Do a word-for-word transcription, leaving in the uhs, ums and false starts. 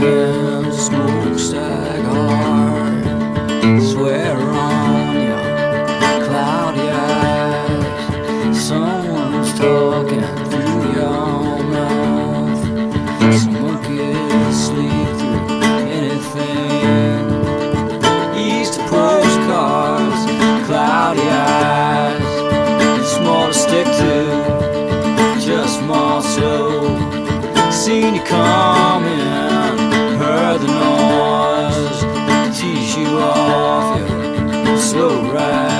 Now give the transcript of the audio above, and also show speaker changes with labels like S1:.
S1: hands, smokestack hard. Swear on your cloudy eyes. Someone's talking through your mouth. Someone could sleep through anything. East postcards, cloudy eyes. It's more to stick to, just more so. Seen you coming, heard the noise, tease you off your slow ride.